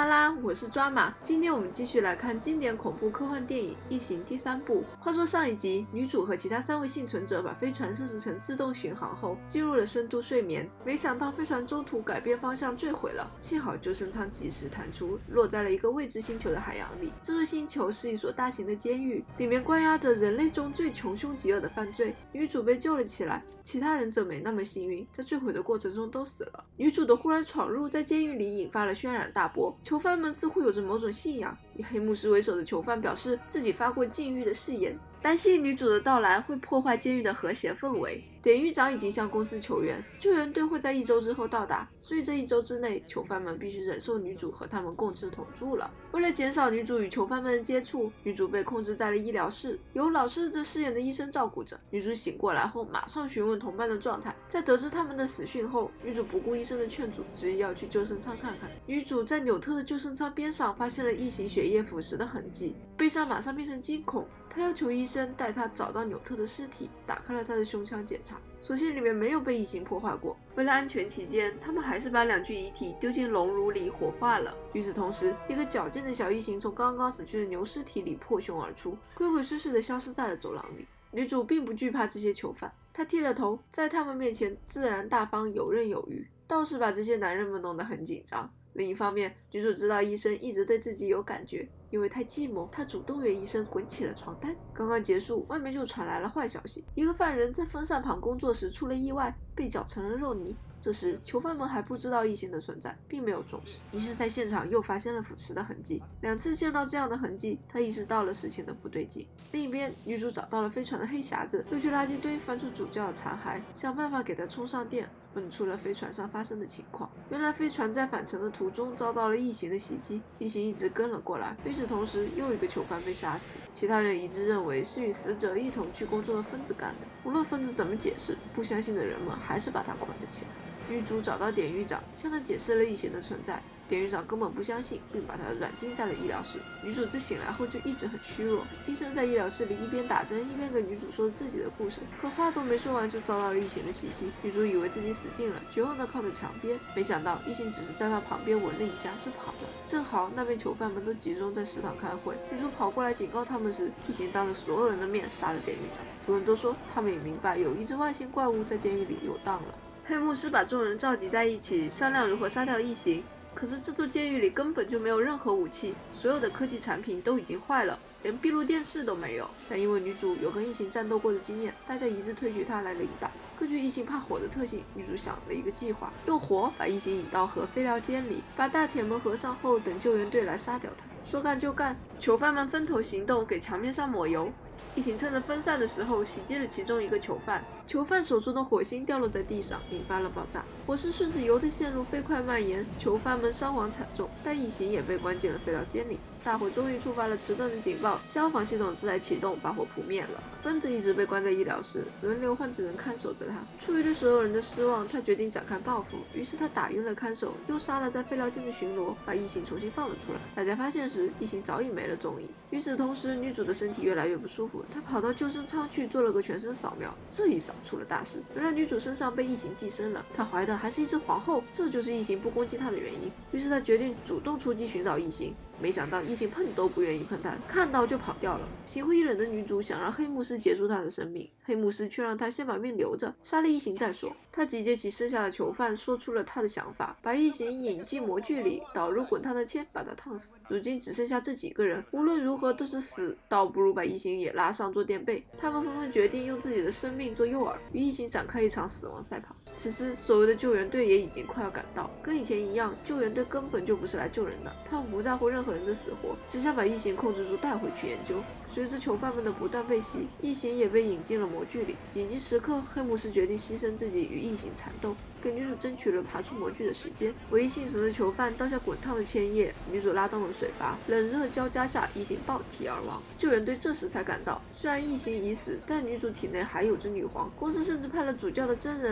啦啦，我是抓马。今天我们继续来看经典恐怖科幻电影《异形》第3部。话说上一集，女主和其他3位幸存者把飞船设置成自动巡航后，进入了深度睡眠。没想到飞船中途改变方向坠毁了，幸好救生舱及时弹出，落在了一个未知星球的海洋里。这座星球是一所大型的监狱，里面关押着人类中最穷凶极恶的犯罪。女主被救了起来，其他人则没那么幸运，在坠毁的过程中都死了。女主的忽然闯入在监狱里引发了轩然大波，囚犯们似乎有着某种信仰，以黑牧师为首的囚犯表示自己发过禁欲的誓言，担心女主的到来会破坏监狱的和谐氛围。典狱长已经向公司求援，救援队会在1周之后到达，所以这1周之内，囚犯们必须忍受女主和他们共吃同住了。为了减少女主与囚犯们的接触，女主被控制在了医疗室，由老试着饰演的医生照顾着。女主醒过来后，马上询问同伴的状态，在得知他们的死讯后，女主不顾医生的劝阻，执意要去救生舱看看。女主在纽特的救生舱边上发现了异形血液腐蚀的痕迹，悲伤马上变成惊恐。她要求医生带她找到纽特的尸体，打开了他的胸腔检查，所幸里面没有被异形破坏过。为了安全起见，他们还是把2具遗体丢进熔炉里火化了。与此同时，一个矫健的小异形从刚刚死去的牛尸体里破胸而出，鬼鬼祟祟地消失在了走廊里。女主并不惧怕这些囚犯，她剃了头，在他们面前自然大方，游刃有余，倒是把这些男人们弄得很紧张。另一方面，女主知道医生一直对自己有感觉，因为太寂寞，她主动约医生滚起了床单。刚刚结束，外面就传来了坏消息，一个犯人在风扇旁工作时出了意外，被搅成了肉泥。这时囚犯们还不知道异形的存在，并没有重视。医生在现场又发现了腐蚀的痕迹，2次见到这样的痕迹，他意识到了事情的不对劲。另一边，女主找到了飞船的黑匣子，又去垃圾堆翻出主教的残骸，想办法给它充上电，问出了飞船上发生的情况。原来飞船在返程的途中遭到了异形的袭击，异形一直跟了过来。与此同时，又一个囚犯被杀死，其他人一致认为是与死者一同去工作的疯子干的。无论疯子怎么解释，不相信的人们还是把他捆了起来。女主找到典狱长，向他解释了异形的存在。典狱长根本不相信，并把他软禁在了医疗室。女主自醒来后就一直很虚弱。医生在医疗室里一边打针一边跟女主说自己的故事，可话都没说完就遭到了异形的袭击。女主以为自己死定了，绝望地靠着墙边，没想到异形只是在她旁边闻了一下就跑了。正好那边囚犯们都集中在食堂开会，女主跑过来警告他们时，异形当着所有人的面杀了典狱长。有人都说他们也明白有一只外星怪物在监狱里游荡了。黑牧师把众人召集在一起，商量如何杀掉异形。可是这座监狱里根本就没有任何武器，所有的科技产品都已经坏了，连闭路电视都没有。但因为女主有跟异形战斗过的经验，大家一致推举她来领导。根据异形怕火的特性，女主想了一个计划，用火把异形引到核废料间里，把大铁门合上后，等救援队来杀掉它。说干就干，囚犯们分头行动，给墙面上抹油。异形趁着分散的时候袭击了其中一个囚犯，囚犯手中的火星掉落在地上，引发了爆炸。火势顺着油的线路飞快蔓延，囚犯们伤亡惨重，但异形也被关进了废料间里。大火终于触发了迟钝的警报，消防系统自来启动，把火扑灭了。疯子一直被关在医疗室，轮流换着人看守着他。出于对所有人的失望，他决定展开报复。于是他打晕了看守，又杀了在废料间的巡逻，把异形重新放了出来。大家发现时，异形早已没了踪影。与此同时，女主的身体越来越不舒服，她跑到救生舱去做了个全身扫描。这一扫出了大事，原来女主身上被异形寄生了，她怀的还是一只皇后，这就是异形不攻击她的原因。于是她决定主动出击寻找异形。没想到异形碰都不愿意碰他，看到就跑掉了。心灰意冷的女主想让黑牧师结束她的生命，黑牧师却让她先把命留着，杀了异形再说。他集结起剩下的囚犯，说出了他的想法，把异形引进模具里，导入滚烫的铅，把他烫死。如今只剩下这几个人，无论如何都是死，倒不如把异形也拉上做垫背。他们纷纷决定用自己的生命做诱饵，与异形展开一场死亡赛跑。此时，所谓的救援队也已经快要赶到，跟以前一样，救援队根本就不是来救人的，他们不在乎任何人的死活，只想把异形控制住带回去研究。随着囚犯们的不断被袭，异形也被引进了模具里。紧急时刻，黑牧师决定牺牲自己与异形缠斗，给女主争取了爬出模具的时间。唯一幸存的囚犯倒下滚烫的铅液，女主拉动了水阀，冷热交加下，异形爆体而亡。救援队这时才赶到，虽然异形已死，但女主体内还有着女皇。公司甚至派了主教的真人来博取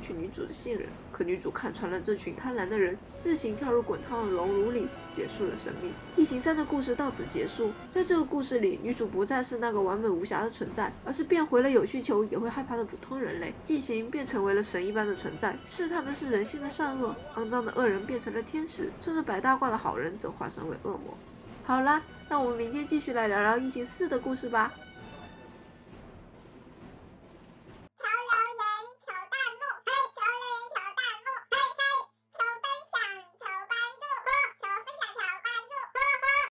取女主的信任。可女主看穿了这群贪婪的人，自行跳入滚烫的熔炉里，结束了生命。异形3的故事到此结束。在这个故事里，女主不再是那个完美无瑕的存在，而是变回了有需求也会害怕的普通人类。异形便成为了神一般的存在，试探的是人性的善恶。肮脏的恶人变成了天使，穿着白大褂的好人则化身为恶魔。好啦，让我们明天继续来聊聊异形4的故事吧。